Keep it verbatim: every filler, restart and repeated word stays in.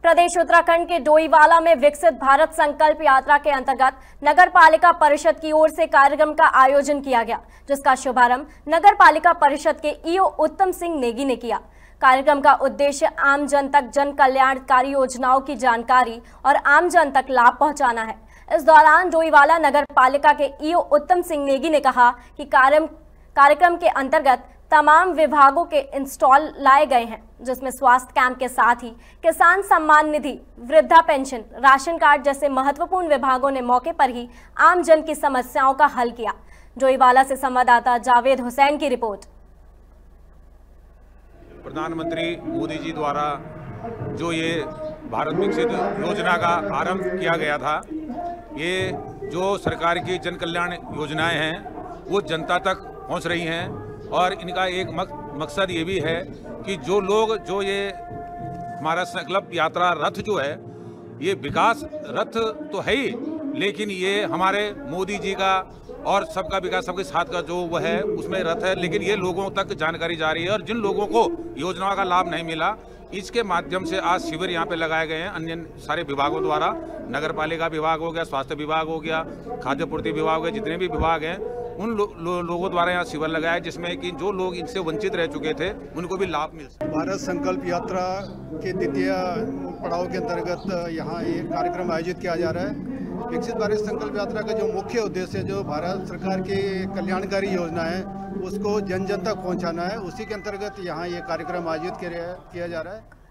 प्रदेश उत्तराखंड के डोईवाला में विकसित भारत संकल्प यात्रा के अंतर्गत नगर पालिका परिषद की ओर से कार्यक्रम का आयोजन किया गया, जिसका शुभारंभ नगर पालिका परिषद के ईओ उत्तम सिंह नेगी ने किया। कार्यक्रम का उद्देश्य आम जन तक जन कल्याणकारी योजनाओं की जानकारी और आम जन तक लाभ पहुंचाना है। इस दौरान डोईवाला नगर पालिका के ईओ उत्तम सिंह नेगी ने कहा कि कार्यक्रम के अंतर्गत तमाम विभागों के इंस्टॉल लाए गए हैं, जिसमें स्वास्थ्य कैंप के साथ ही किसान सम्मान निधि, वृद्धा पेंशन, राशन कार्ड जैसे महत्वपूर्ण विभागों ने मौके पर ही आम जन की समस्याओं का हल किया। डोईवाला से संवाददाता जावेद हुसैन की रिपोर्ट। प्रधानमंत्री मोदी जी द्वारा जो ये भारत विकसित योजना का आरंभ किया गया था, ये जो सरकार की जन कल्याण योजनाएं हैं वो जनता तक पहुंच रही हैं और इनका एक मकसद ये भी है कि जो लोग जो ये हमारा संकल्प यात्रा रथ जो है, ये विकास रथ तो है ही, लेकिन ये हमारे मोदी जी का और सबका विकास सबके साथ का जो वो है उसमें रथ है, लेकिन ये लोगों तक जानकारी जा रही है। और जिन लोगों को योजनाओं का लाभ नहीं मिला, इसके माध्यम से आज शिविर यहाँ पे लगाए गए हैं अन्य सारे विभागों द्वारा। नगर पालिका विभाग हो गया, स्वास्थ्य विभाग हो गया, खाद्य पूर्ति विभाग हो गया, जितने भी विभाग हैं उन लो, लो, लोगों द्वारा यहाँ शिविर लगाया, जिसमें कि जो लोग इनसे वंचित रह चुके थे उनको भी लाभ मिल सके। भारत संकल्प यात्रा के द्वितीय पड़ाव के अंतर्गत यहाँ एक कार्यक्रम आयोजित किया जा रहा है। विकसित भारत संकल्प यात्रा का जो मुख्य उद्देश्य है, जो भारत सरकार की कल्याणकारी योजना है उसको जन जन तक पहुँचाना है, उसी के अंतर्गत यहाँ ये कार्यक्रम आयोजित किया जा रहा है।